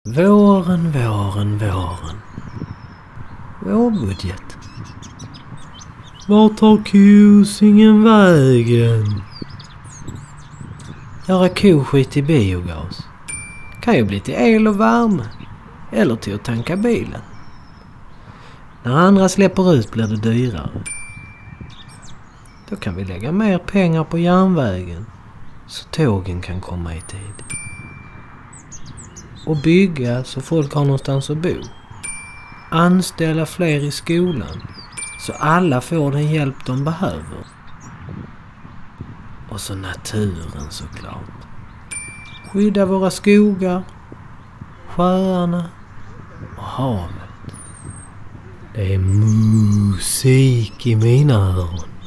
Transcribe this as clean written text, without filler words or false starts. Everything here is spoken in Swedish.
Våren, våren, våren. Vårbudget. Vart tar kosingen vägen? Göra koskit i biogas. Kan ju bli till el och värme. Eller till att tanka bilen. När andra släpper ut blir det dyrare. Då kan vi lägga mer pengar på järnvägen. Så tågen kan komma i tid. Och bygga så folk har någonstans att bo. Anställa fler i skolan. Så alla får den hjälp de behöver. Och så naturen såklart. Skydda våra skogar, sjöarna och havet. Det är musik i mina öron.